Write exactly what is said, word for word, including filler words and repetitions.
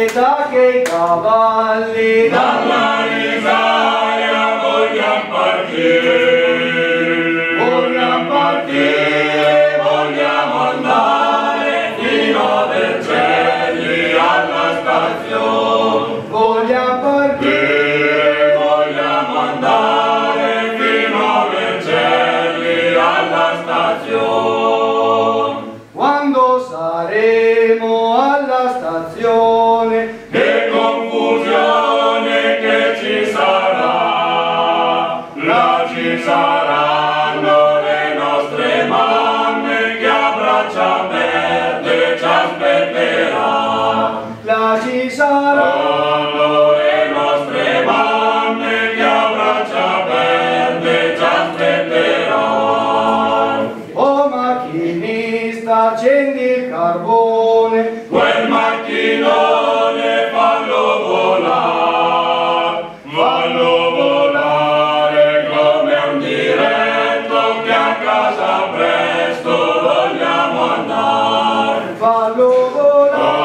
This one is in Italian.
pietà che i cavalli dalla risaia vogliam partire, vogliam partire, vogliamo andare fino a Vercelli alla stazione, vogliam partire, vogliamo andare fino a Vercelli alla stazione. quando saremo alla stazione, Che confusione che ci sarà, là ci saranno le nostre mamme che a braccia aperte ci aspetterà. là ci sarà Le nostre mamme che a braccia aperte ci aspetterà. oh macchinista, accendi il carbone, Quel macchinone fallo volare, fallo volare come un diretto che a casa presto vogliamo andare. fallo volare.